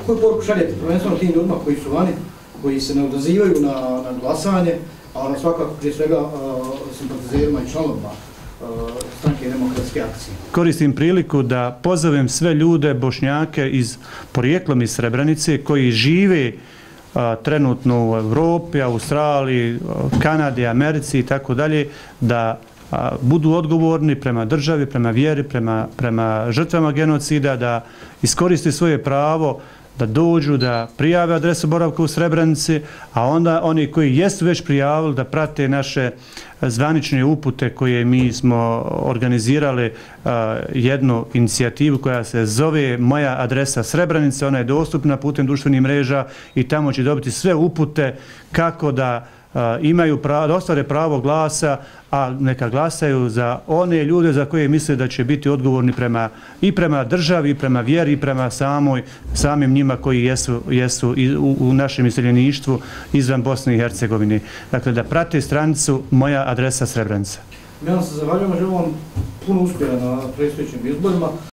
Koju poruku šaljete prvenstveno tim ljudima koji su vani, koji se ne odazivaju na glasanje, a svakako prije svega simpatizerima i članovima Stranke demokratske akcije? Koristim priliku da pozovem sve ljude, Bošnjake porijeklom iz Srebrenice koji žive trenutno u Evropi, Australiji, Kanadi, Americi i tako dalje, da budu odgovorni prema državi, prema vjeri, prema žrtvama genocida, da iskoriste svoje pravo, da dođu, da prijave adresu boravka u Srebrenici, a onda oni koji jesu već prijavili da prate naše zvanične upute koje mi smo organizirali jednu inicijativu koja se zove Moja adresa Srebrenica, ona je dostupna putem društvenih mreža i tamo će dobiti sve upute kako da imaju pravo, da ostvare pravo glasa, a neka glasaju za one ljude za koje misle da će biti odgovorni i prema državi, i prema vjeri, i prema samim njima koji jesu u našem iseljeništvu izvan Bosne i Hercegovine. Dakle, da prate stranicu Moja adresa Srebrenica. Mi vam se zahvaljujemo, želim vam puno uspjeha na predstojećim izborima.